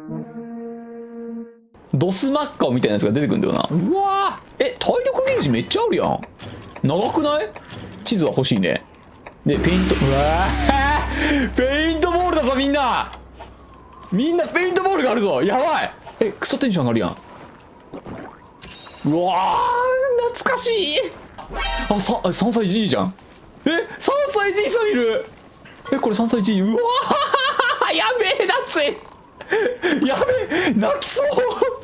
ドスマッカーみたいなやつが出てくるんだよな。うわー、体力ゲージめっちゃあるやん。長くない？地図は欲しいね。でペイント、うわーペイントボールだぞみんな。みんなペイントボールがあるぞ。やばい。クソテンション上がるやん。うわー懐かしい。3歳じいじゃん。3歳じいさんいる。これ3歳じい。うわーやべえ、夏い。やべえ、泣きそう。